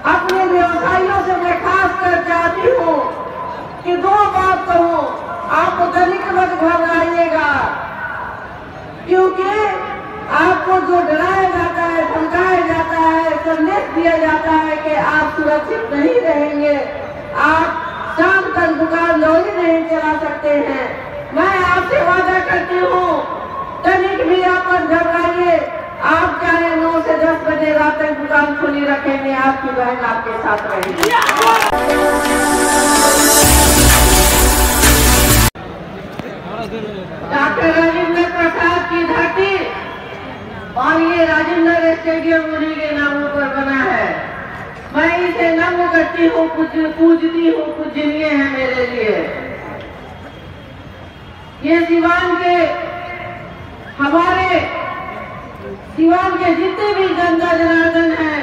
अपने व्यवसायियों से मैं खास कर चाहती हूँ कि दो बात कहूँ, आपको तनिक मत घबराइएगा, क्योंकि आपको जो डराया जाता है, धमकाया जाता है, संदेश दिया जाता है कि आप सुरक्षित नहीं रहेंगे, आप शाम तक दुकान दौड़ी नहीं चला सकते हैं। मैं आपसे वादा करती हूँ, तनिक भी आप मत घबराइए, आप चाहे 9 से 10 बजे रात तक दुकान खुली रखेंगे, आपकी बहन आपके साथ रहेगी। डॉक्टर राजेंद्र प्रसाद की धरती और ये राजेंद्र स्टेडियम उन्हीं के नामों पर बना है। मैं इसे नम्र करती हूँ, पूजती हूँ, पूजनीय है मेरे लिए। ये सिवान के हमारे सिवान के जितने भी जनता जनार्दन हैं,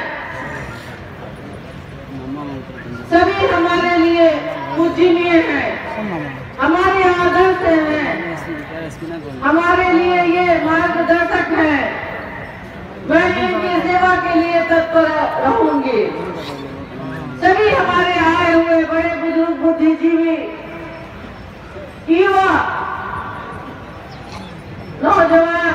सभी हमारे लिए पूजनीय हैं, हमारे आदर्श हैं, हमारे लिए ये मार्गदर्शक हैं। मैं इनकी सेवा के लिए तत्पर रहूंगी। सभी हमारे आए हुए बड़े बुजुर्ग, बुद्धिजीवी, युवा, नौजवान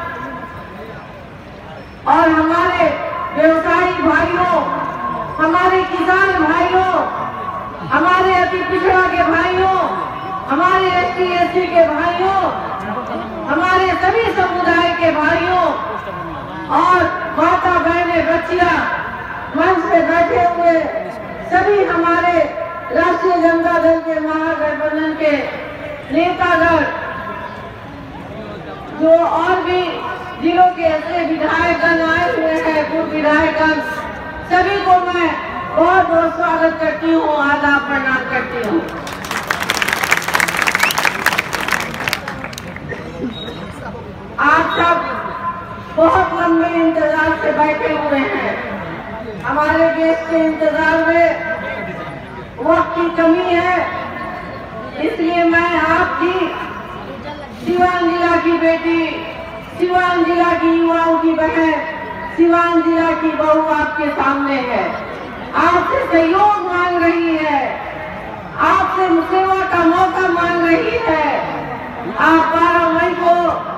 और हमारे व्यवसायी भाइयों, हमारे किसान भाइयों, हमारे अति पिछड़ा के भाइयों, हमारे ST SC के भाइयों, हमारे सभी समुदाय के भाइयों और माता बहने, बच्चियां, मंच पे बैठे हुए सभी हमारे राष्ट्रीय जनता दल के महागठबंधन के नेतागण, जो और भी जिलों के ऐसे विधायकगण आए हुए हैं, पूर्व विधायकगण, सभी को मैं बहुत बहुत स्वागत करती हूँ, आदाब प्रणाम करती हूँ। आप सब बहुत लंबे इंतजार से बैठे हुए हैं। हमारे देश के इंतजार में वक्त की कमी है, इसलिए मैं आपकी सिवान जिला की बेटी, सिवान जिला की युवाओं की बहन, सिवान जिला की बहू आपके सामने है, आपसे सहयोग मांग रही है, आपसे सेवा का मौका मांग रही है। आप 12 मई को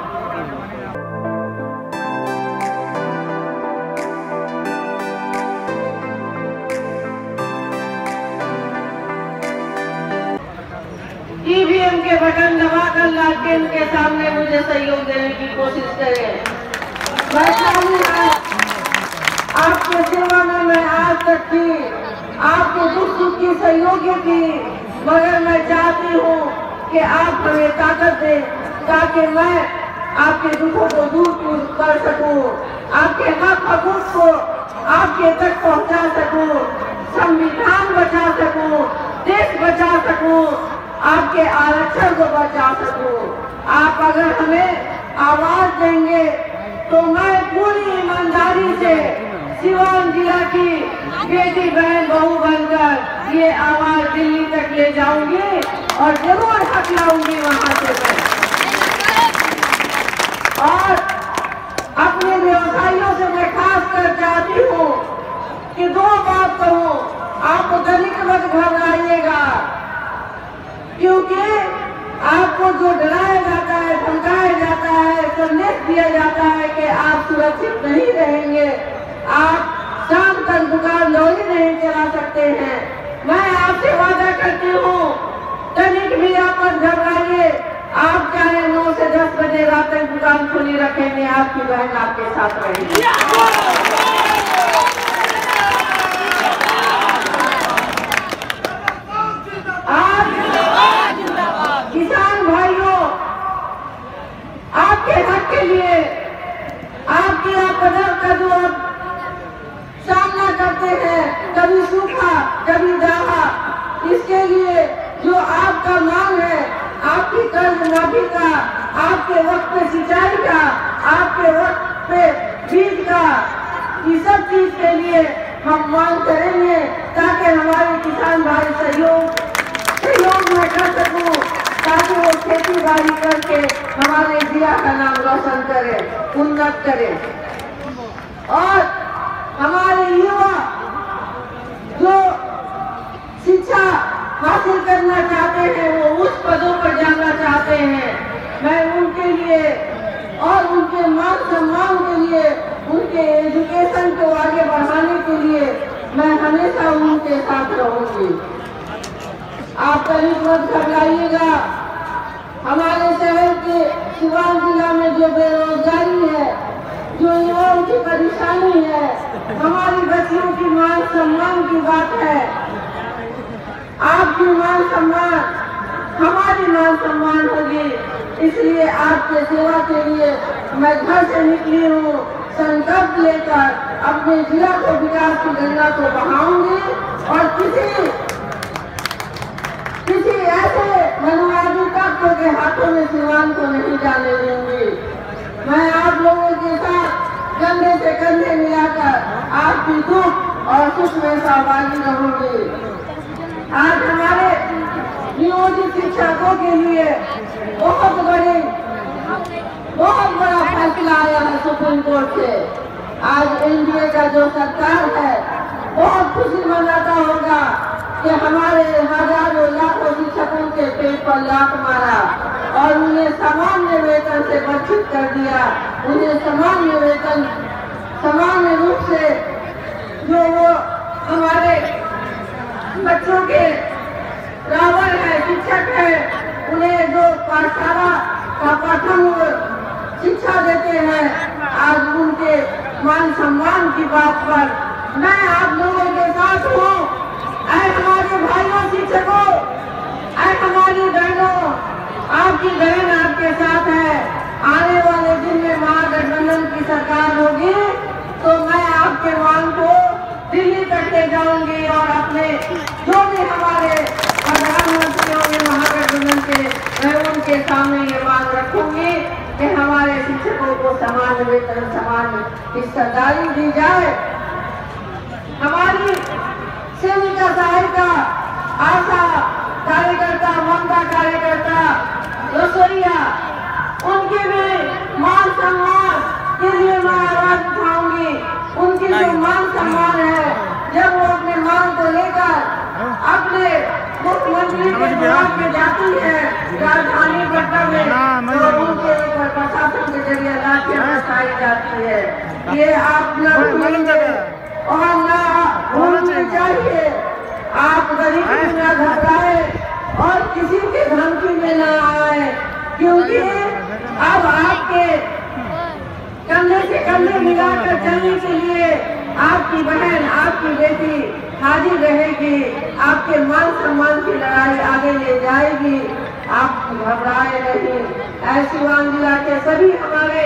EVM के बटन दबाकर लालटेन के सामने मुझे सहयोग देने की कोशिश करें। मैं चाहूंगा आपके सेवा में मैं आज तक थी, आपके दुख सुख की सहयोगी थी, मगर मैं चाहती हूँ कि आप हमें ताकत दें ताकि मैं आपके दुखों को दूर कर सकूं, आपके हक हकूक को आपके तक पहुँचा सकूं, संविधान बचा सकूं, देश बचा सकूं, आपके आरक्षण को बचा सकूं। आप अगर हमें आवाज देंगे तो मैं पूरी ईमानदारी से सिवान जिला की बेटी, बहन, बहू बनकर ये आवाज दिल्ली तक ले जाऊंगी और जरूर हक लाऊंगी वहां से मैं। और अपने व्यवसायियों से मैं खास कर चाहती हूँ कि दो बात कहूँ, आपको तनिक मत घबराइएगा, क्योंकि आपको जो डराया जाता है, धमकाया जाता है, संदेश दिया जाता है कि आप सुरक्षित नहीं रहेंगे, आप शाम तक दुकान दौड़ी नहीं चला सकते हैं। मैं आपसे वादा करती हूँ, तनिक भी आप मत घबराइए, आप चाहे 9 से 10 बजे रात तक दुकान खुली रखेंगे, आपकी बहन आपके साथ रहेगी। किसान भाइयों, आपके हक के लिए, आपकी आपदा का जो आप सामना करते हैं, कभी सूखा, कभी दाहा, इसके लिए जो आपका मांग है, आपकी कर्ज माफी का, आपके वक्त पे सिंचाई का, आपके वक्त पे बीज का, ये सब चीज के लिए हम मांग करेंगे ताकि हमारे किसान भाई सहयोग में कर सकूं, ताकि वो खेती बाड़ी करके हमारे जिला का नाम रोशन करे, उन्नत करे। और हमारे युवा उनके एजुकेशन को आगे बढ़ाने के लिए मैं हमेशा उनके साथ रहूंगी। आप कहीं मत घबराइएगा। हमारे शहर के सिवान जिला में जो बेरोजगारी है, जो युवाओं की परेशानी है, हमारी बच्चियों की मान सम्मान की बात है। आपकी मान सम्मान हमारी मान सम्मान होगी। इसलिए आपके सेवा के लिए मैं घर से निकली हूँ, संकल्प लेकर अपने जिला को विकास की गंगा को बहाऊंगी और किसी ऐसे मनमानी तत्व के हाथों में सिवान को नहीं जाने दूंगी। मैं आप लोगों के साथ कंधे से कंधे मिलाकर आपकी दुख और सुख में सहभागी रहूंगी। आज हमारे नियोजित शिक्षकों के लिए बहुत बड़ा फैसला आया है सुप्रीम कोर्ट से। आज एनडीए का जो सरकार है बहुत खुशी मनाता होगा कि हमारे हजारों लाखों शिक्षकों के पेट पर लात मारा और उन्हें सामान्य वेतन से वंचित कर दिया। उन्हें सामान्य वेतन सामान्य रूप से जो वो हमारे बच्चों के रावण है, शिक्षक है, उन्हें जो पाठशाला का पठन शिक्षा देते हैं, आज उनके मान सम्मान की बात पर मैं आप लोगों के साथ हूँ। ऐ हमारे भाइयों शिक्षकों, ऐ हमारी बहनों, आपकी बहन आपके साथ है। आने वाले दिन में महागठबंधन की सरकार होगी तो मैं आपके मांग को दिल्ली तक ले जाऊंगी और अपने जो भी हमारे प्रधानमंत्री होंगे महागठबंधन के, मैं उनके सामने ये मांग रखूंगी कि हमारे शिक्षकों को समान वेतन समान हिस्सेदारी दी जाए। हमारी सेविका सहायिका, आशा कार्यकर्ता, ममता कार्यकर्ता, रसोईया, उनके भी मान सम्मान के लिए मैं आवाज उठाऊंगी। उनकी जो मान सम्मान है, जब वो अपने मांग को लेकर अपने मुख्यमंत्री के विभाग में जाती है राजधानी पटना में, तो उनके ऊपर प्रशासन के जरिए लाठियां बरसाई जाती है। ये आप न भूलिए और न भूलनी चाहिए। आप गरीब न घबराए और किसी के धमकी में न आए, क्योंकि अब आपके कंधे से कंधे मिलाकर चलने के लिए आपकी बहन, आपकी बेटी हाजिर रहेगी। आपके मान सम्मान की लड़ाई आगे ले जाएगी। आप घबराए नहीं। ऐसी सिवान जिला के सभी हमारे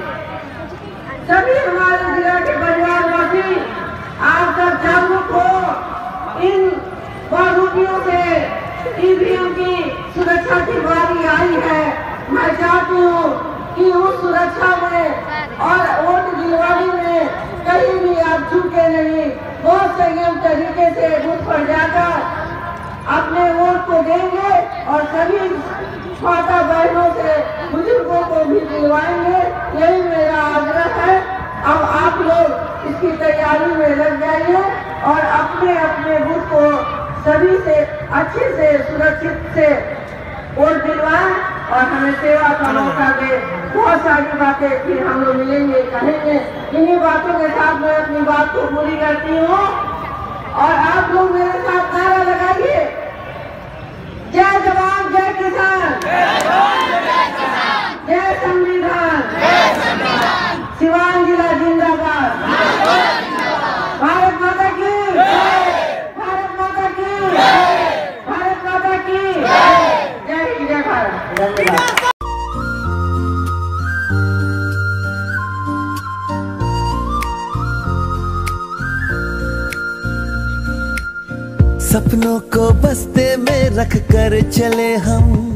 जिला के परिवारवासी, आप सब जागरूक हो। इन बारूदियों से ईवीएम की सुरक्षा की बारी आई है। मैं चाहती हूँ कि उस सुरक्षा में और वोट दिलवाने में कहीं भी आप चूके नहीं। बहुत संयम तरीके से बूथ पर जाकर अपने वोट को देंगे और सभी माता बहनों से बुजुर्गों को भी दिलवाएंगे। यही मेरा आग्रह है। अब आप लोग इसकी तैयारी में लग जाइए और अपने अपने बूथ को सभी से अच्छे से सुरक्षित से वोट दिलवाएं और हमें सेवा का मौका दे। बहुत सारी बातें फिर हम लोग मिलेंगे, कहेंगे। इन्हीं बातों के साथ मैं अपनी बात को पूरी करती हूँ और आप लोग मेरे साथ नारा लगाइए, जय जवान जय किसान, जय संविधान, सिवान जिला जिंदाबाद, भारत माता की, भारत माता की, भारत माता की जय हिंद, जय भारत। धन्यवाद। सपनों को बस्ते में रख कर चले हम,